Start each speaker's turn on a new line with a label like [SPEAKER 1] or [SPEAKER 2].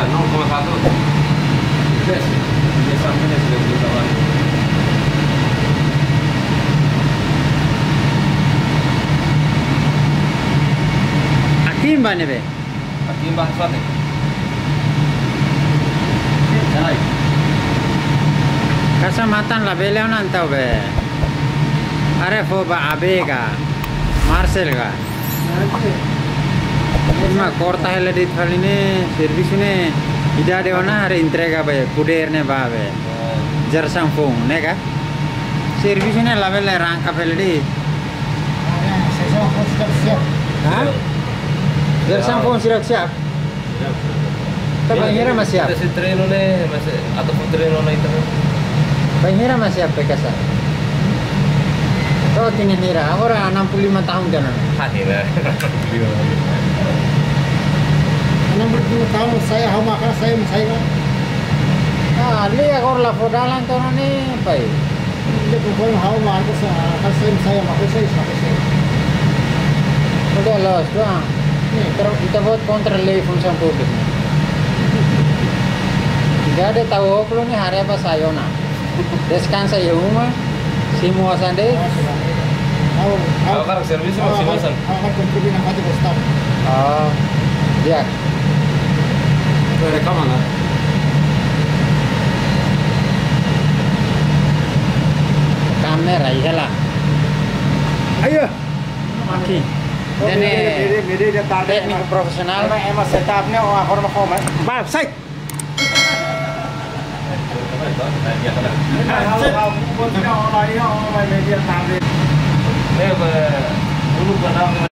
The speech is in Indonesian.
[SPEAKER 1] 0,1. Yes. Ini sampingnya sudah berjalan.
[SPEAKER 2] Hakim ba ne be?
[SPEAKER 1] Hakim bahasa nih. Jangan.
[SPEAKER 2] Kasamatan la belew nan tau be. Are fo ba abega. Marcel ga. Ma corta hele dit faline service ne ida de ona are entrega be puder ne ba be. Jersang phone ne ga. Service ne level rank ka pele di. Ha? Jersang phone siap. Banhira masih siap.
[SPEAKER 1] Si treno ne masih atau treno na itu.
[SPEAKER 2] Banhira masih siap pekasa. Kau tinggal nira, orang 65 tahun jangan.
[SPEAKER 1] Hira.
[SPEAKER 3] 65 tahun saya hau makan saya kan.
[SPEAKER 2] Ah, lihat kalau la fodalan tu ni, pai.
[SPEAKER 3] Dia bukan hau makan saya makan saya.
[SPEAKER 2] Udah los tu ah. Ni terus kita buat kontra lei fungsi publik. Tidak ada tahu kalau ni hari apa sayona. Descansa ya rumah. Semua sande.
[SPEAKER 1] Kalau kan servis masih masan.
[SPEAKER 3] Akan kontribusi nampak di staff.
[SPEAKER 2] Oh, ya.
[SPEAKER 1] Itu rekaman lah.
[SPEAKER 2] Kamera iyalah. Ayo. Maki. Jadi teknik profesional.
[SPEAKER 3] Emang setupnya orang mau komen.
[SPEAKER 2] Bye, say.
[SPEAKER 1] Ini dulu pernah